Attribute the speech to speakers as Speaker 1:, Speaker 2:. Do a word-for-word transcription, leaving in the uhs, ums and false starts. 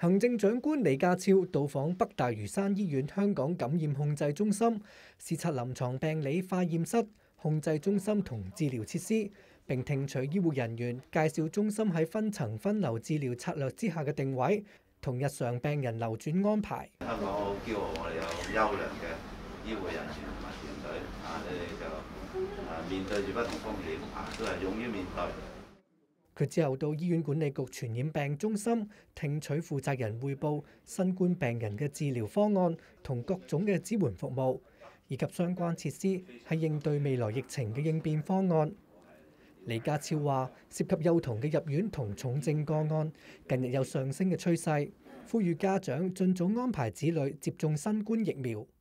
Speaker 1: 行政長官李家超到訪北大嶼山醫院香港感染控制中心，視察臨床病理化驗室、控制中心同治療設施，並聽取醫護人員介紹中心喺分層分流治療策略之下嘅定位同日常病人流轉安排。
Speaker 2: 香港好驕傲，我哋有優良嘅醫護人員同埋團隊，啊，你哋就啊面對住不同風險，啊都係勇於面對。
Speaker 1: 佢之後到醫院管理局傳染病中心聽取負責人匯報新冠病人嘅治療方案同各種嘅支援服務，以及相關設施喺應對未來疫情嘅應變方案。李家超話：涉及幼童嘅入院同重症個案近日有上升嘅趨勢，呼籲家長盡早安排子女接種新冠疫苗。